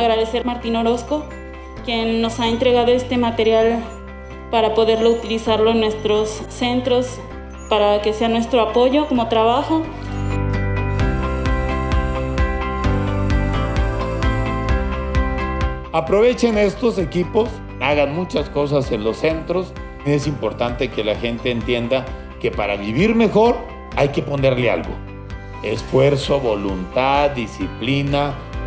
agradecer a Martín Orozco, quien nos ha entregado este material para poderlo utilizarlo en nuestros centros, para que sea nuestro apoyo como trabajo. Aprovechen estos equipos, hagan muchas cosas en los centros. Es importante que la gente entienda que para vivir mejor hay que ponerle algo. Esfuerzo, voluntad, disciplina,